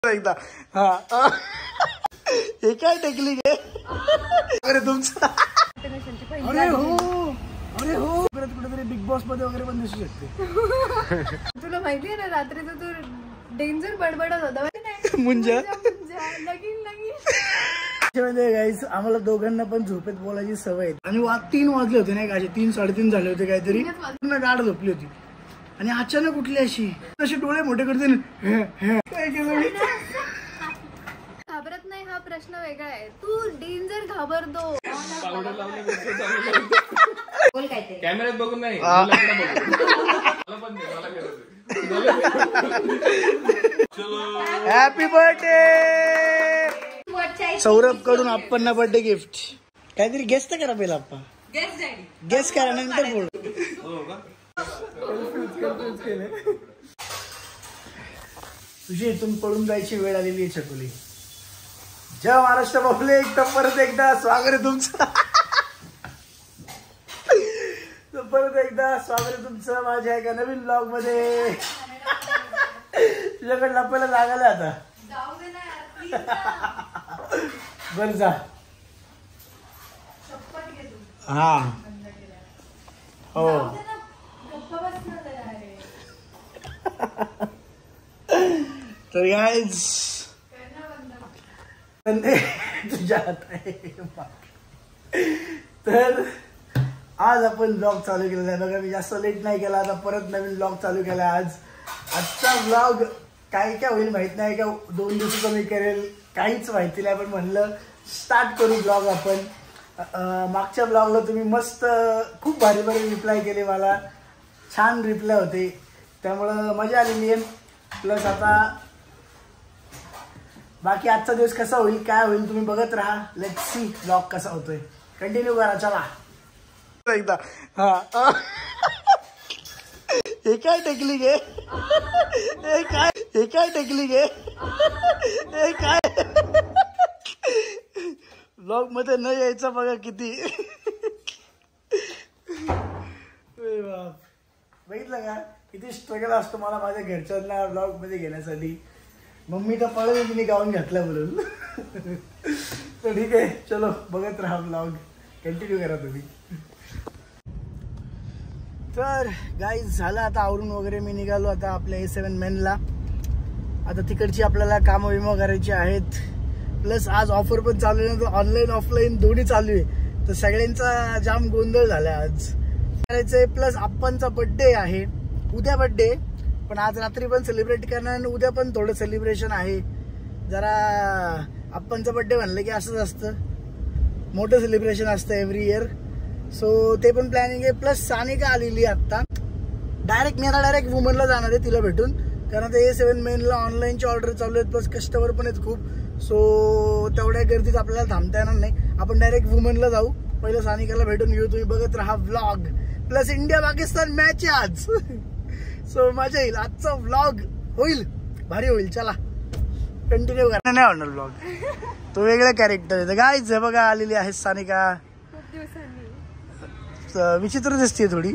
एकदा हा हे काय टेक्निक आहे अरे तुमचं? अरे हो कुठेतरी बिग बॉस मध्ये वगैरे पण दिसू शकते. तुला माहितीये ना रात्रीचं तू डेंजर बडबडत होता मुंजा लगीन गाईस. आम्हाला दोघांना पण झोपेत बोलायची सवय आहे आणि 3 वाजले होते नाही का, 3 3:30 झाले होते काहीतरी. पूर्ण गाढ झोपली होती आणि अचानक उठली अशी डोळे मोठे करते. घाबरत नाही हा प्रश्न वेगळा आहे, तू डेंजर घाबरतो. कॅमेऱ्यात बघून नाही, हॅपी बर्थडे सौरभ कडून आप्पांना बर्थडे गिफ्ट. काहीतरी गेस तर करा पहिला आप्पा, गेस करा नंतर बोल. तुझी इथून पळून जायची वेळ आलेली आहे छकुली. जय महाराष्ट्र पब्लिक, तर परत एकदा स्वागत आहे तुमचं. परत एकदा स्वागत आहे तुमचं माझ्या एका नवीन ब्लॉग मध्ये. तुझ्याकडे लपायला लागायला आता. बर जा. हा हो तर गाईज तुझ्या हात आहे. तर आज आपण ब्लॉग चालू केलेला आहे बघा. मी जास्त लेट नाही केला, आता परत नवीन ब्लॉग चालू केला. आजचा ब्लॉग काय होईल माहित नाही का, 2 दिवसाचा मी करेल काहीच माहिती नाही, पण म्हणलं स्टार्ट करू ब्लॉग आपण. मागच्या ब्लॉगला तुम्ही मस्त खूप भारी रिप्लाय केले, मला छान रिप्लाय होते, त्यामुळं मजा आलेली आहे. प्लस आता बाकी आजचा दिवस कसा होईल काय होईल तुम्ही बघत राहा. लेट्स सी ब्लॉग कसा होतोय. कंटिन्यू करा चला एकदा. हा हे काय टेक्निक आहे, हे काय टेक्निक आहे, हे काय ब्लॉग मध्ये न यायचं बघा किती. बघितलं का किती स्ट्रगल असतो मला माझ्या घरच्यांना ब्लॉग मध्ये घेण्यासाठी. मम्मी तर पळत तिने गाऊन घातला म्हणून. तर ठीक आहे चलो बघत राहा ब्लॉग, कंटिन्यू करा तुम्ही. तर गाईज झालं आता आवरून वगैरे मी निघालो आता आपल्या A7 मेनला. आता तिकडची आपल्याला कामं विमा करायची आहेत. प्लस आज ऑफर पण चालू आहे, ऑनलाईन ऑफलाईन दोन्ही चालू आहे. तर सगळ्यांचा जाम गोंधळ झाला आज करायचंय. प्लस आप्पांचा बड्डे आहे उद्या, बड्डे पण आज रात्री पण सेलिब्रेट करणार आणि उद्या पण थोडं सेलिब्रेशन आहे. जरा आप्पांचा बड्डे म्हणलं की असंच असतं, मोठं सेलिब्रेशन असतं एव्हरी इयर. सो ते पण प्लॅनिंग आहे. प्लस सानिका आलेली आत्ता. मी आता डायरेक्ट वुमनला जाणार आहे तिला भेटून, कारण ते A7 मेनला ऑनलाईनची ऑर्डर चालू आहेत, प्लस कस्टमर पण आहेत खूप. सो तेवढ्या गर्दीत आपल्याला थांबता येणार नाही, आपण डायरेक्ट वुमनला जाऊ. पहिलं सानिकाला भेटून घेऊ. तुम्ही बघत राहा vlog. Plus India Pakistan match आहे आज. सो मजा येईल, आजचा व्लॉग होईल भारी होईल. चला कंटिन्यू करा. नाही होणार व्लॉग, तो वेगळा कॅरेक्टर आहे. गाईज बघा आलेली आहे सानिका, विचित्र दिसते थोडी.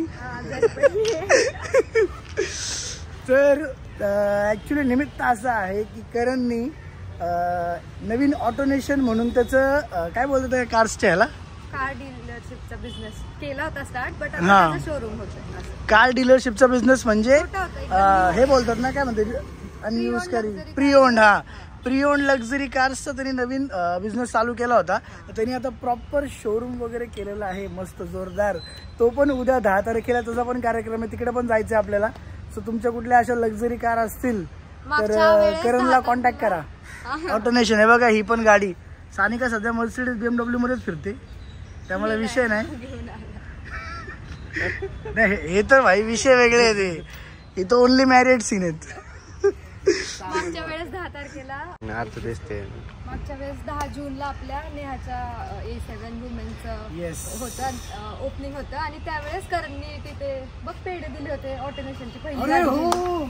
तर ऍक्च्युली निमित्त असं आहे की करणनी नवीन ऑटोनेशन म्हणून त्याचं काय बोलतात कारच्या ह्याला कार डीलरशिपचा बिझनेस केला होता स्टार्ट, बट आता शोरूम होतं. कार डीलरशिपचा बिझनेस म्हणजे हे बोलतात ना काय म्हणते अनयूजकारी प्री ओन्ड. हा प्री ओन्ड लक्झरी कार्सचा त्यांनी नवीन बिझनेस चालू केला होता. त्यांनी आता प्रॉपर शोरूम वगैरे केलेला आहे मस्त जोरदार. तो पण उद्या 10 तारखेला त्याचा पण कार्यक्रम आहे, तिकडे पण जायचं आहे आपल्याला. सो तुमच्या कुठल्या अशा लक्झरी कार असतील तर करणला कॉन्टॅक्ट करा. ऑटोनेशन आहे बघा ही पण गाडी. सानिका सध्या मर्सिडीज BMW मध्येच फिरते, त्यामुळे विषय नाही. हे तर भाई विषय वेगळे आहे, ते इथं ओनली मॅरिड सीन आहेत. मागच्या वेळेस 10 तारखेला मागच्या वेळेस 10 जूनला आपल्या नेहाच्या A7 वुमेनचं होतं ओपनिंग होतं आणि त्यावेळेस करणनी तिथे बघ पेढे दिले होते ऑटोनेशनची पहिली. अरे हो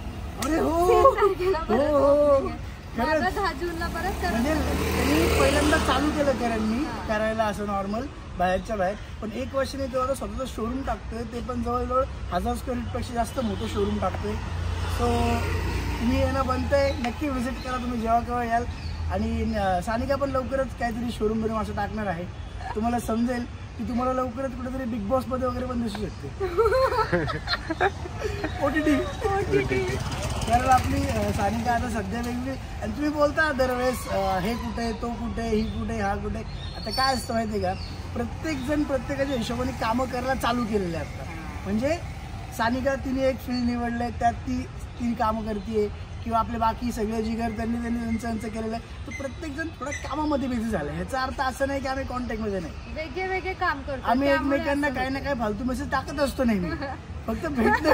10 जूनला परत त्यांनी पहिल्यांदा चालू केलं करणनी करायला असं नॉर्मल बाहेरच्या बाहेर. पण 1 वर्षाने तो आता स्वतःचं शोरूम टाकतोय, ते पण जवळजवळ 1000 स्क्वेअर फीट पेक्षा जास्त मोठं शोरूम टाकतोय. सो तुम्ही येणं बनतंय, नक्की व्हिजिट करा तुम्ही जेव्हा केव्हा याल. आणि सानिका पण लवकरच काहीतरी शोरूम बिरूम असं टाकणार आहे, तुम्हाला समजेल की तुम्हाला लवकरच कुठेतरी बिग बॉस मध्ये वगैरे पण दिसू शकते. OTT. कारण आपली सानिका आता सध्या वेगळी. आणि तुम्ही बोलता दरवेळेस हे कुठे, तो कुठे, ही कुठे, हा कुठे. आता काय असतं माहिती आहे का, प्रत्येकजण प्रत्येकाच्या हिशोबाने कामं करायला चालू केलेले आहेत. म्हणजे सानिका तिने एक फील्ड निवडलं, त्यात ती कामं करते, किंवा आपले बाकी सगळे जिगर त्यांनी त्यांचं केलेलं आहे. तर प्रत्येकजण थोडं कामामध्ये बिझी झालं. ह्याचा अर्थ असं नाही की आम्ही कॉन्टॅक्टमध्ये नाही, वेगळे काम करतो. आम्ही एकमेकांना काही ना काही फालतू मेसेज टाकत असतो नेहमी. फक्त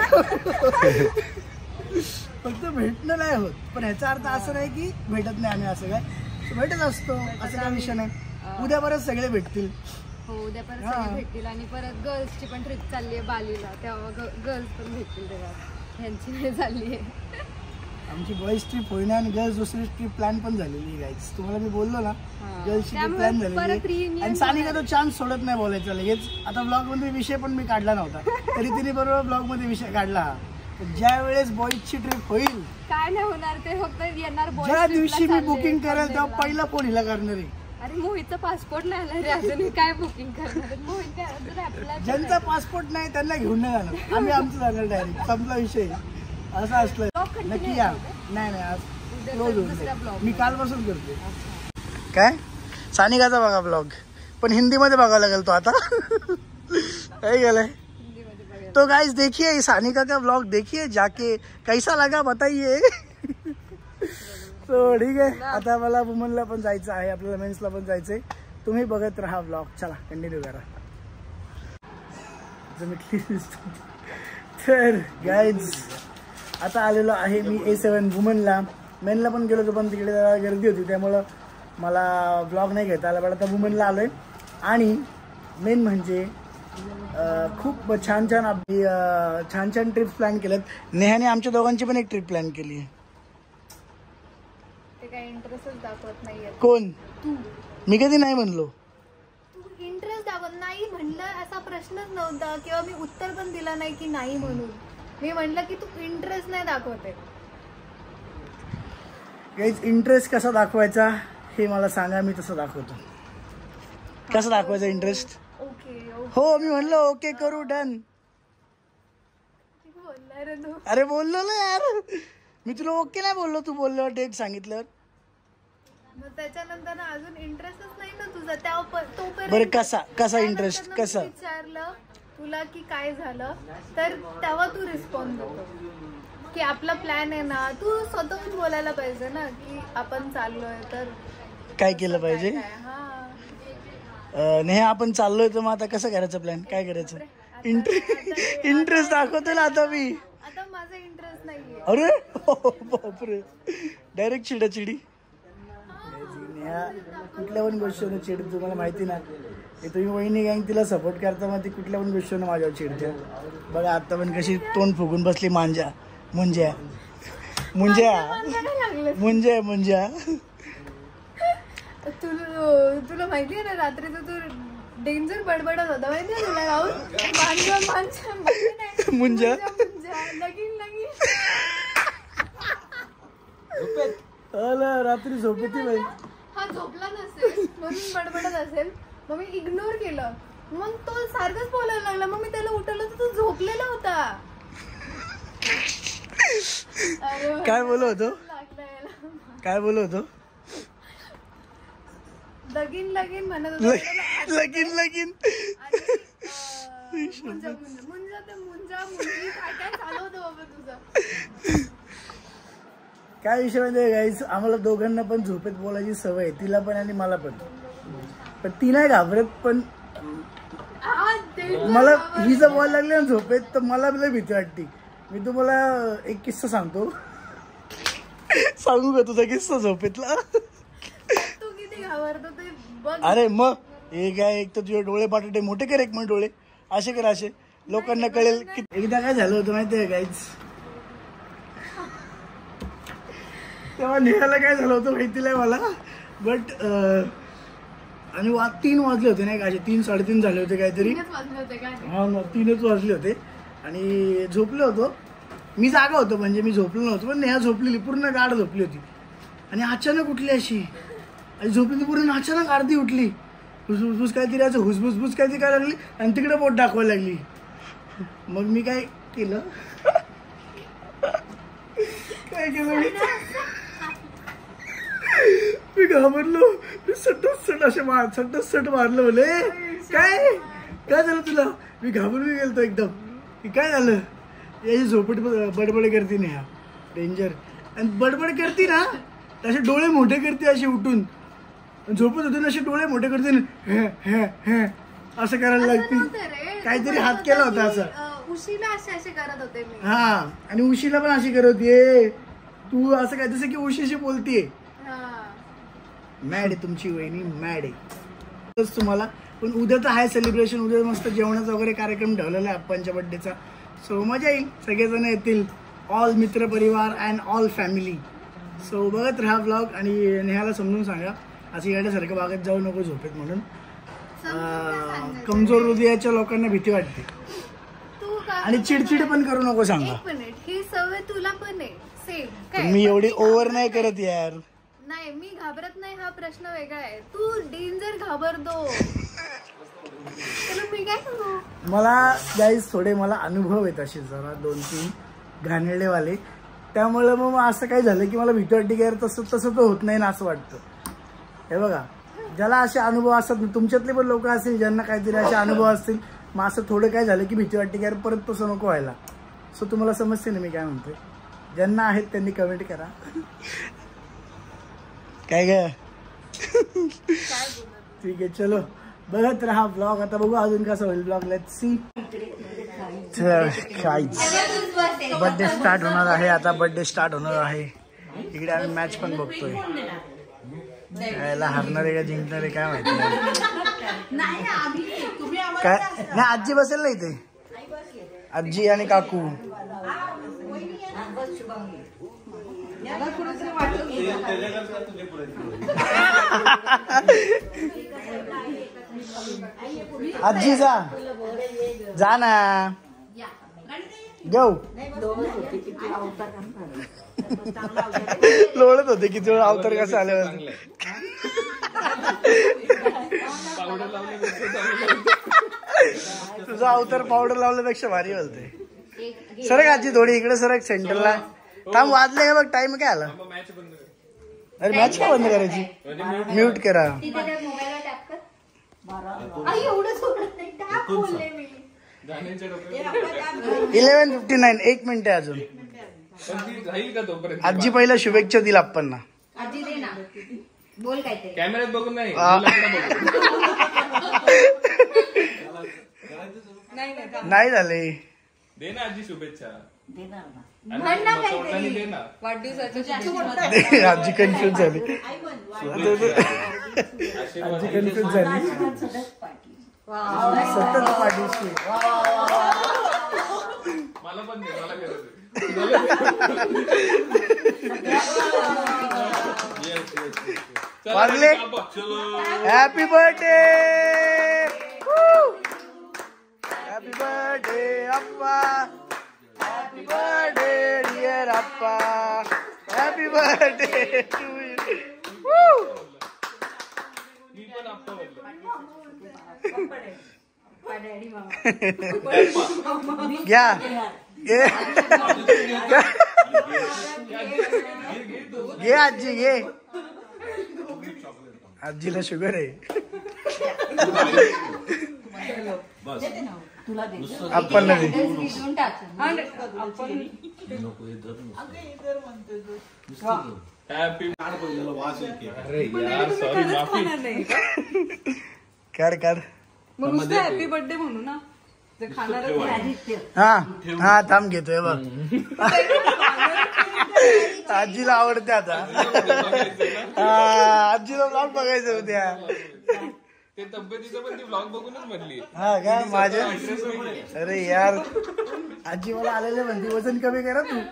भेटणं नाही होत. पण ह्याचा अर्थ असं नाही की भेटत नाही आम्ही, असं काय भेटत असतो, असं काय विषय नाही. उद्या परत सगळे भेटतील. हो, उद्या परत सगळे भेटतील. आणि परत गर्ल्सची पण ट्रिप चालली आहे बालीला, तेव्हा गर्ल्स पण भेटतील. तेव्हा ह्यांची वेळ चालली आहे. आमची बॉईज ट्रिप होईना आणि गर्ल्स दुसरी ट्रिप प्लॅन पण झालेली गाईज. तुम्हाला मी बोललो ना, गर्ल्सची ट्रिप प्लॅन झालेली. आणि सानिका तो चान्स सोडत नाही बोलायचा लगेच. आता ब्लॉग मध्ये विषय पण मी काढला नव्हता, तरी तिने बरोबर ब्लॉग मध्ये विषय काढला. ज्या वेळेस बॉईजची ट्रिप होईल, काय नाही होणार, ते फक्त येणार. ज्या दिवशी मी बुकिंग करेल तेव्हा पहिला फोन हिला करणार आहे. अरे मोहितचा पासपोर्ट नाही आला रे अजून, काय बुकिंग करणार. मोहित काय, ज्यांचा पासपोर्ट नाही त्यांना घेऊन नाही जाणार आम्ही, आमचं जाणार डायरेक्ट, संपला विषय. असं असलं नक्की या. नाही आज क्लोज होईल, मी कालपासून करते. काय सानिकाचा बघा ब्लॉग, पण हिंदीमध्ये बघावं लागेल तो आता. काय गेलंय तो गाइस, देखिए सानिका का ब्लॉग देखिए जाके, कैसा लगा बताइए. तो ठीक आहे. आता मला वुमनला पण जायचं आहे, आपल्याला मेन्सला पण जायचंय. तुम्ही बघत राहा ब्लॉग. चला कंटिन्यू करा. तर गाइज आता आलेलो आहे मी A7 वुमनला. मेनला पण गेलो होतो पण तिकडे जरा गर्दी होती, त्यामुळं मला ब्लॉग नाही घेता आला. पण आता वुमनला आलोय. आणि मेन म्हणजे खूप छान छान ट्रिप्स प्लॅन केल्यात. नेहाने आमच्या दोघांची पण एक ट्रिप प्लॅन केली आहे. ते काय इंटरेस्टच दाखवत नाहीये. कोण? तू. मी कधी नाही म्हणलो. तू इंटरेस्ट दाखवत नाही म्हणलं, असा प्रश्नच नव्हता. किंवा मी उत्तर पण दिला नाही की नाही म्हणून. मी म्हणलं की तू इंटरेस्ट नाही दाखवते. गाईज इंटरेस्ट कसा दाखवायचा हे मला सांगा, मी तसं दाखवतो. कसं दाखवायचा इंटरेस्ट? ओके. हो, मी म्हणलो ओके करू, डन. अरे बोललो ना यार, मी तुला ओके नाही बोललो, तू बोललो डेट सांगितलं. मग त्याच्यानंतर अजून इंटरेस्टच नाही ना तुझा. तोपर्यंत बरं कसा इंटरेस्ट कसा विचारलं तुला की काय झालं, तर तेव्हा तू रिस्पॉन्स देतो की आपला प्लॅन आहे ना. तू स्वतःहून बोलायला पाहिजे ना की आपण चाललोय, तर काय केलं पाहिजे. नाही आपण चाललोय, तर मग आता कसं करायचं प्लॅन, काय करायचं. इंटरेस्ट दाखवतो ना आता मी. आता माझा इंटरेस्ट नाहीये. अरे बापरे, डायरेक्ट चिडाचिडी. कुठल्या पण गोष्टीनं चिड, तुम्हाला माहिती ना, तुम्ही वहिनी गँग तिला सपोर्ट करता, मग ती कुठल्या पण गोष्टीनं माझ्यावर चिडते. बघा आता पण कशी तोंड फुगून बसली. मुंज्या तुला माहिती आहे ना, रात्रीचं तू डेंजर बडबडत होता माहिती आहे तुला. राहून मुंज्या रात्री झोपती बाई. हा झोपला नसेल म्हणून बडबडत असेल, मग मी इग्नोर केलं. मग तो सारखंच बोलायला लागला. मग मी त्याला उठवलं तर तो झोपलेला होता. काय बोलत होतो लगीन म्हणत होतो. लगीन काय चालू होतं बाबा तुझं. काय विषय म्हणजे गाईस, आम्हाला दोघांना पण झोपेत बोलायची सवय, तिला पण आणि मला पण ती नाही घाबरत. पण मला ही जर बोलायला लागली ना झोपेत, तर मला लय भीती वाटते. मी तुम्हाला एक किस्सा सांगतो. सांगू का तुझा किस्सा झोपेतला? तू किती घाबरतो ते बघ. अरे मग हे काय, एक तर तुझे डोळे पाठवते मोठे कर, एक मिनिट डोळे असे कर, असे लोकांना कळेल की. एकदा काय झालं होतं माहितीये गाईज, तेव्हा नेहाला काय झालं होतं माहिती नाही मला. बट आणि 3 वाजले होते नाही का, 3 साडेतीन झाले होते काहीतरी. हा 3च वाजले होते आणि झोपले होतो. मी जागा होतो, म्हणजे मी झोपलो नव्हतो, पण नेहा झोपलेली, पूर्ण गाढ झोपली होती. आणि अचानक उठली अशी, आणि झोपली पूर्ण अचानक अर्धी उठली, हुसफुस काहीतरी असं हुसफुसफुस काहीतरी करायला लागली आणि तिकडे बोट दाखवायला लागली. मग मी काय केलं मी घाबरलो, मी सट असे सट मारलं. बोले काय झालं तुला? मी घाबरून गेलतो एकदम की काय झालं. याची झोपट बडबड करते ना, ह्या डेंजर. आणि बडबड करते ना, असे डोळे मोठे करते असे उठून, झोपत होते ना असे डोळे मोठे करते ना, असं करायला लागते. काहीतरी हात केला होता असं उशीला असे करत होते मी. हा, आणि उशीला पण अशी करत होती. तू असं काय, जसं की उशीशी बोलतीये. मॅड आहे तुमची वहिनी, मॅड आहे तुम्हाला. पण उद्या तर आहे सेलिब्रेशन, उद्या मस्त जेवणाचा वगैरे कार्यक्रम ठेवलेला आहे अप्पांच्या बर्थडेचा. सो मजा येईल, सगळेजण येतील, ऑल मित्र परिवार अँड ऑल फॅमिली. सो बघत राहा ब्लॉग. आणि नेहाला समजून सांगा असं येण्यासारखं बागत जाऊ नको झोपेत म्हणून. कमजोर हृदयाच्या लोकांना भीती वाटते. आणि चिडचिड पण करू नको सांगा. ही सवय तुला पण आहे सेम. मी एवढी ओव्हर नाही करत यार. नाही, मी घाबरत नाही, हा प्रश्न वेगळा आहे. तू डेंजर घाबरतो. मी काय करू? मला गाईज थोडे मला अनुभव आहेत असे जरा 2-3 घाणेरडेवाले. त्यामुळे मग असं काय झालं की मला भीती वाटते की यार तसं तर होत नाही ना असं वाटतं. हे बघा, ज्याला असे अनुभव असतात, तुमच्यातले पण लोक असतील ज्यांना काहीतरी असे अनुभव असतील, मग असं थोडं काय झालं की भीती वाटते की यार परत तसं नको व्हायला. सो तुम्हाला समजते ना मी काय म्हणतोय. ज्यांना आहेत त्यांनी कमेंट करा. काय ग ठीक आहे, चलो बघत राहा ब्लॉग. आता बघू अजून कसं होईल blog. Let's see. Birthday start होणार आहे आता. बर्थडे स्टार्ट होणार आहे. इकडे आम्ही मॅच पण बघतोय. यायला हरणार आहे का जिंकणार आहे काय माहिती. काय नाही, आजी बसेल ना इथे, आजी आणि काकू. आजी जा ना, घेऊ. लोळत होते किती वेळ अवतार कसं आल्यावर. तुझा अवतार पावडर लावल्यापेक्षा भारी बोलते. सरक आजी थोडी इकडे सरक सेंटरला. थांब, वाजले का बघ, टाइम काय आला. अरे मॅच का बंद करायची, म्यूट करा. 11:59. 1 मिनिट आहे अजून. आजी पहिला शुभेच्छा दिला आपण. कॅमेऱ्यात बघून नाही, नाही झाले. दे ना आजी शुभेच्छा. आजी कन्फ्युज झाली. आजी कन्फ्युज झाली. सतत पाठीशी. मला पण दे, मला गरज आहे. वाजले. हॅपी बर्थडे, हॅपी बर्थडे अप्पा, हॅपी बर्थडे डिअर अप्पा, हॅपी बर्थडे टू यू. घ्या घे आजी घे. आजीला शुगर आहे. आपण काढ. हॅपी बर्थडे म्हणू ना. हा थांब घेतोय बघ. आजीला आवडते आता. आजीला ब्लॉग बघायचं होत्या. ते तब्येतीचं पण ती ब्लॉग बघूनच म्हणली. हा का माझ्या. अरे यार, आजी मला आलेले म्हणते वजन कमी करा तू.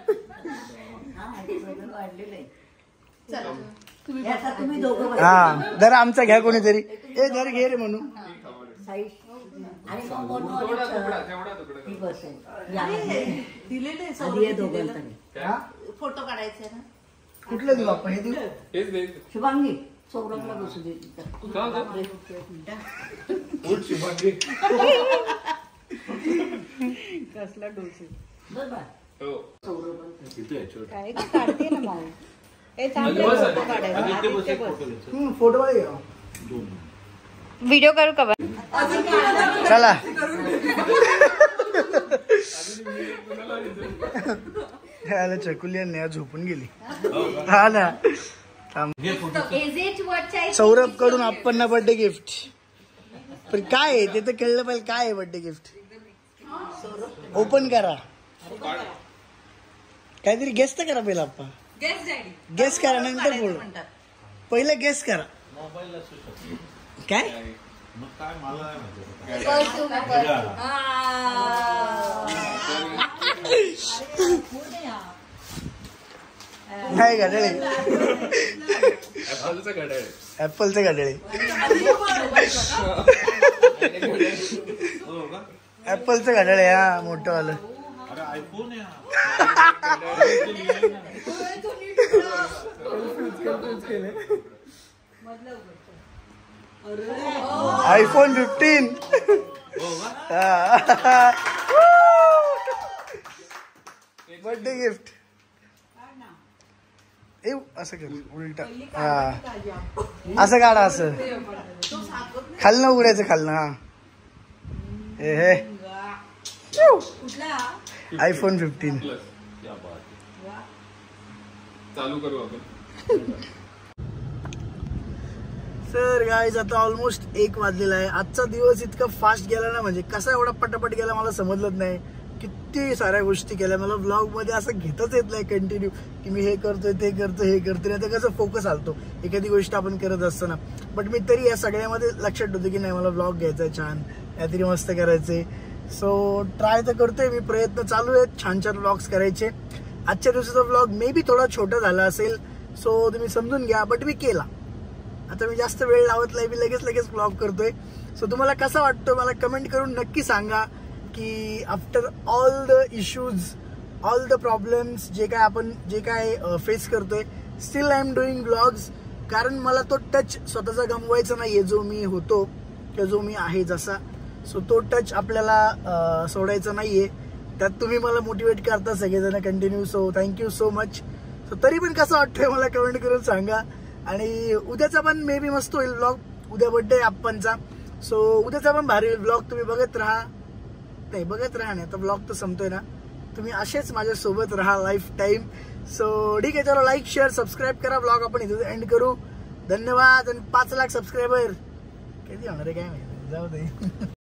हा जरा आमचा घ्या कोणीतरी. ए जर घे रे म्हणून. आणि मग ही बसेल दिलेले दोघांकडे फोटो काढायचे ना. कुठलं देऊ आपण हे देऊ? शुभांगी सौरभला बसू दे. कसला डोसे बरोबर काय काढते ना माऊ. हे चांगले फोटो वाले व्हिडिओ करू का? चला चकुली नेहा झोपून गेली. हा ना. सौरभ कडून आपण बर्थडे गिफ्ट. पण काय आहे ते तर कळलं पाहिजे. काय आहे बर्थडे गिफ्ट? ओपन करा. काहीतरी गेस तर करा पहिला. आप्पा गेस करा नंतर बोल. पहिलं गेस करा. काय नाही घड्याळे. ऍपलचे घड्याळे. ऍपलचं घड्याळे. हा मोठं आलं. आयफोन 15. Birthday gift. असं कर उलट. असं काढा. असं खालनं उघडायचं. खालनं. हा हे आयफोन 15 चालू करू आपण. सर गाईज आता ऑलमोस्ट 1 वाजलेला आहे. आजचा दिवस इतका फास्ट गेला ना, म्हणजे कसा एवढा पटापट गेला मला समजलंच नाही. किती साऱ्या गोष्टी केल्या. मला ब्लॉग मध्ये असं घेतच येत नाही कंटिन्यू की मी हे करतोय ते करतोय हे करतोय. आता कसं फोकस आलतो एखादी गोष्ट आपण करत असताना. बट मी तरी या सगळ्यामध्ये लक्षात ठेवतो की नाही मला ब्लॉग घ्यायचा छान काहीतरी मस्त करायचे. सो ट्राय तर करतोय मी. प्रयत्न चालू आहेत छान छान ब्लॉग्स करायचे. आजच्या दिवसाचा ब्लॉग मे बी थोडा छोटा झाला असेल सो तुम्ही समजून घ्या. बट मी केला. आता मी जास्त वेळ लावत नाही. मी लगेच ब्लॉग करतोय. सो तुम्हाला कसा वाटतो मला कमेंट करून नक्की सांगा की after all the issues all the problems जे काय फेस करतोय still I am doing blogs. कारण मला तो टच स्वतःचा गमवायचा नाहीये जो मी होतो किंवा जो मी आहे जसा. सो तो टच आपल्याला सोडायचा नाहीये. त्यात तुम्ही मला मोटिवेट करता सगळेजण continue. So thank you so much. So तरी पण कसं वाटतंय मला कमेंट करून सांगा. आणि उद्याचा पण मे बी मस्त होईल ब्लॉग. उद्या बर्थडे आपणचा. सो उद्याचा पण भारी होईल ब्लॉग. तुम्ही बघत राहा. नाही आता ब्लॉग तर संपतोय ना. तुम्ही असेच माझ्या सोबत राहा लाईफ टाईम. सो ठीक आहे. चलो लाईक शेअर सबस्क्राईब करा. ब्लॉग आपण इथे एंड करू. धन्यवाद. आणि 5 लाख सबस्क्रायबर कधी होणार आहे काय माहिती. जाऊ दे.